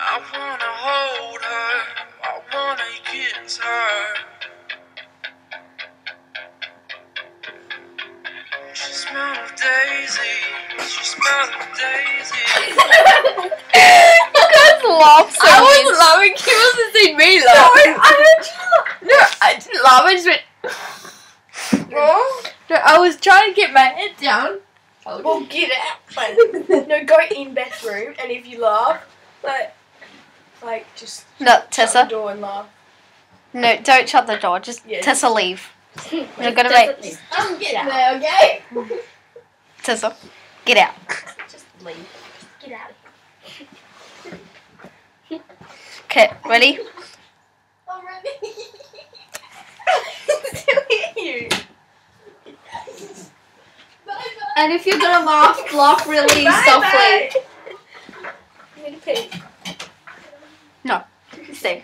I wanna hold her, I wanna kiss her. She smelled of daisies, she smelled of daisies. You guys laugh so I much. wasn't laughing, he wasn't seeing me No, laugh. I heard you laugh. No, I didn't laugh, I just went... No, I was trying to get my head down. Well, get out. No, go in Beth's room, and if you laugh, like just No, shut Tessa. the door and laugh. No, don't shut the door, just Yeah. Tessa leave. You're gonna Tessa, make... just get out. There, okay? Tessa, get out. Just leave. Just get out. Okay, ready? I'm ready. Still hear you. Bye-bye. And if you're gonna laugh, laugh really Bye, softly. bye. I'm gonna pee. No, stay.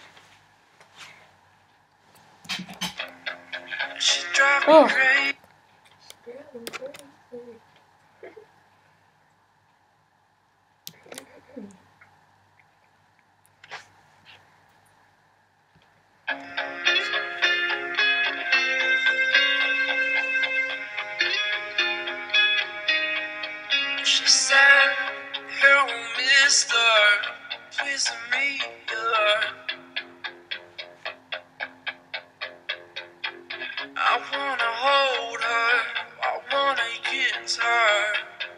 She drive me Oh. crazy. She said, "Hello, mister, please meet her." I wanna hold her, I wanna kiss her.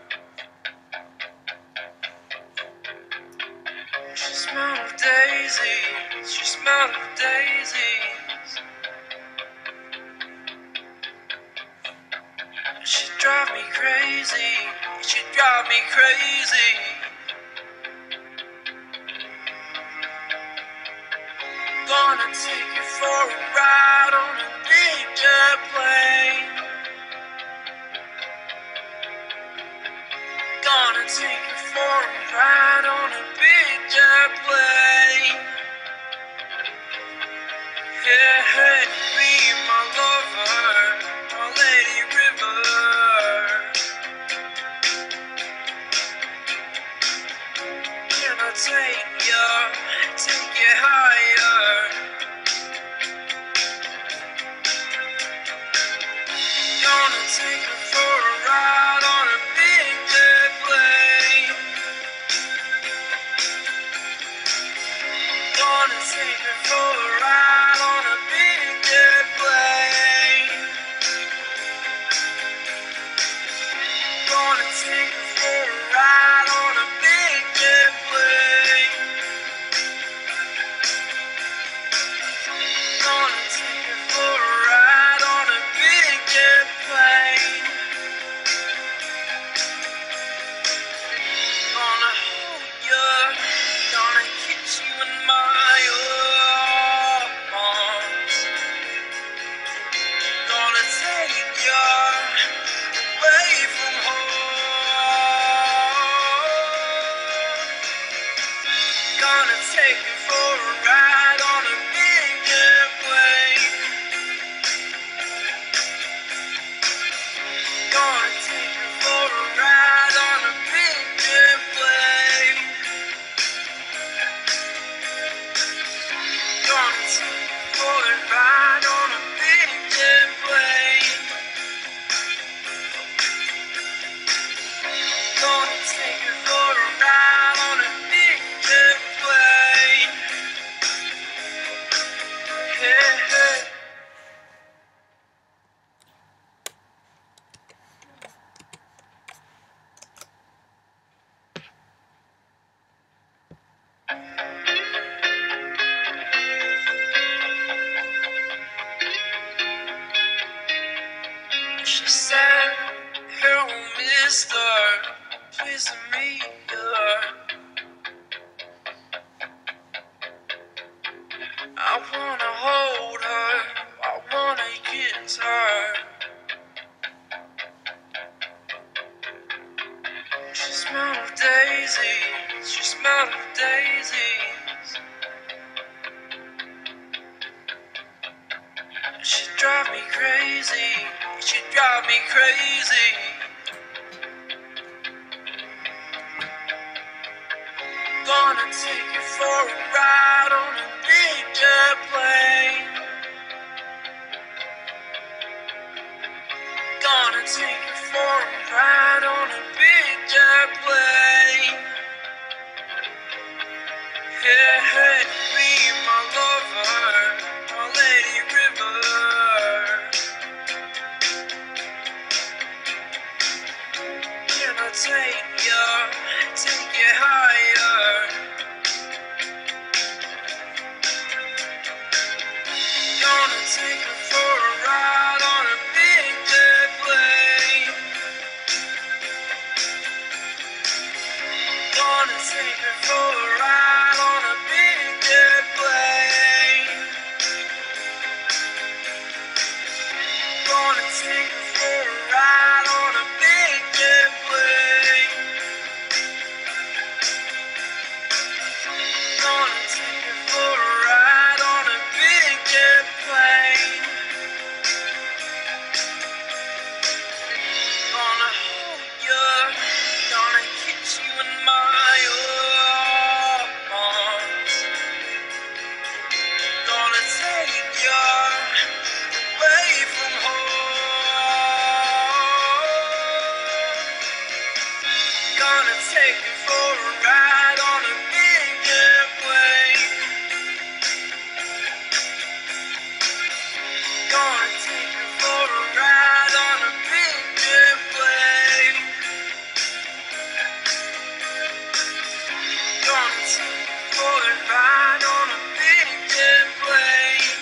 She smelled of daisies, she smelled of daisies. She drive me crazy, she drive me crazy. Gonna take you for a ride on a big jet plane. Gonna take you for a ride on a big jet plane. Hey, hey, be my lover, my lady river. Can I take you higher? Gonna take her for a ride on a big jet plane. Gonna take her for a ride on a big jet plane. Gonna take her for a ride on a big jet plane. Gonna take her for a ride on a big jet plane. Gonna hold you, gonna kiss you in my arms. Gonna take you away from home. Gonna take you for a ride on a big jet plane. Gonna take you for a ride on a big jet plane. Gonna take you for a ride on a big jet plane. Gonna take you for a ride on a big jet plane. Hey, hey. She said, "Hello, mister, please meet her." I wanna hold her, I wanna kiss her. She smelled of daisies, she smelled of daisies. She drive me crazy, she drive me crazy. Gonna take you for a ride on a big jet plane. Gonna take you for a ride on a big jet plane. Hey, hey, be my lover, my lady river. Can I take you higher? Gonna take you for a ride on a big jet plane. Gonna take you for a ride on a big jet plane. Gonna take you for a ride on a big jet plane. Gonna take you for a ride on a big jet plane. Gonna hold you, gonna kiss you in my arms. Gonna take you away from home. Gonna take you for a ride on a big jet plane. Gonna take you for a ride on a big jet plane. Gonna take you for a ride on a big jet plane.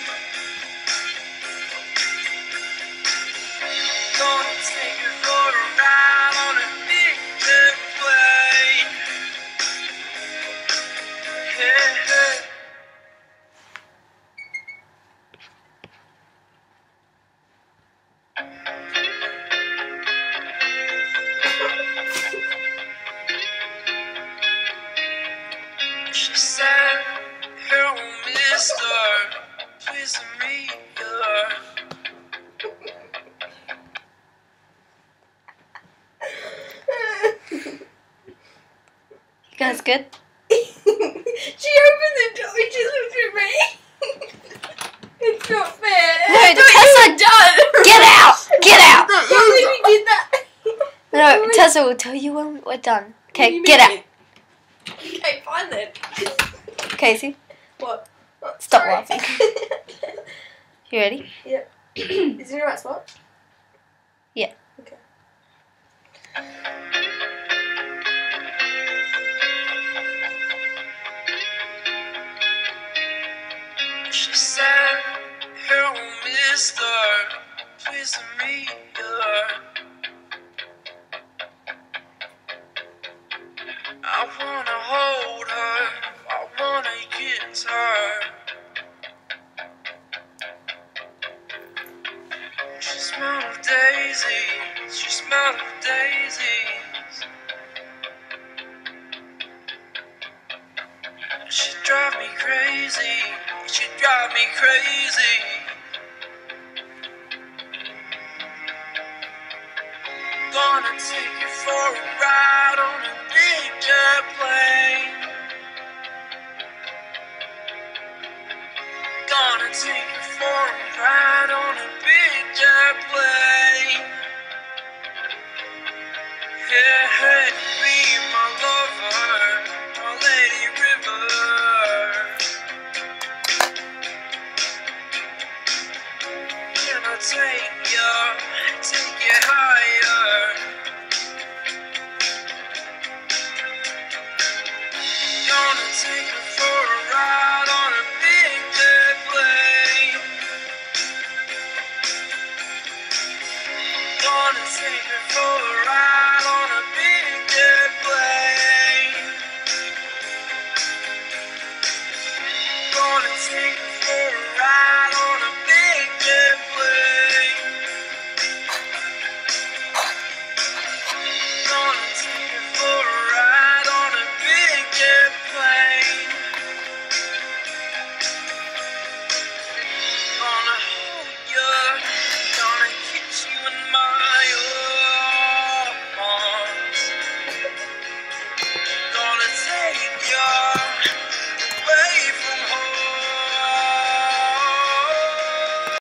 Gonna take you for a ride on a big jet plane. Hey, hey. She said, "Hello, mister, please meet her." You guys good? She opened the door and she looked at me. It's not fair. No, Tessa, Done. get out! Get out! I can't believe you did that. No, Tessa will tell you when we're done. What do Okay, you get mean? out. Okay, fine then. Casey, What? stop Sorry. laughing. You ready? Is it in the right spot? Yeah. Okay. She said, "Hello, mister, please meet her." I wanna hold her, I wanna kiss her. She smelled of daisies, she smelled of daisies. She drive me crazy, she drive me crazy. Gonna take you for a ride on a big jet